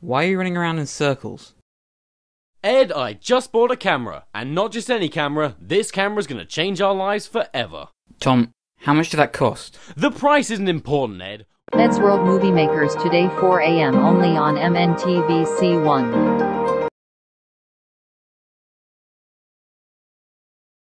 Why are you running around in circles? Ed, I just bought a camera, and not just any camera. This camera's gonna change our lives forever. Tom, how much did that cost? The price isn't important, Ed. Eddsworld MovieMakers today 4 a.m. only on MNTVC1.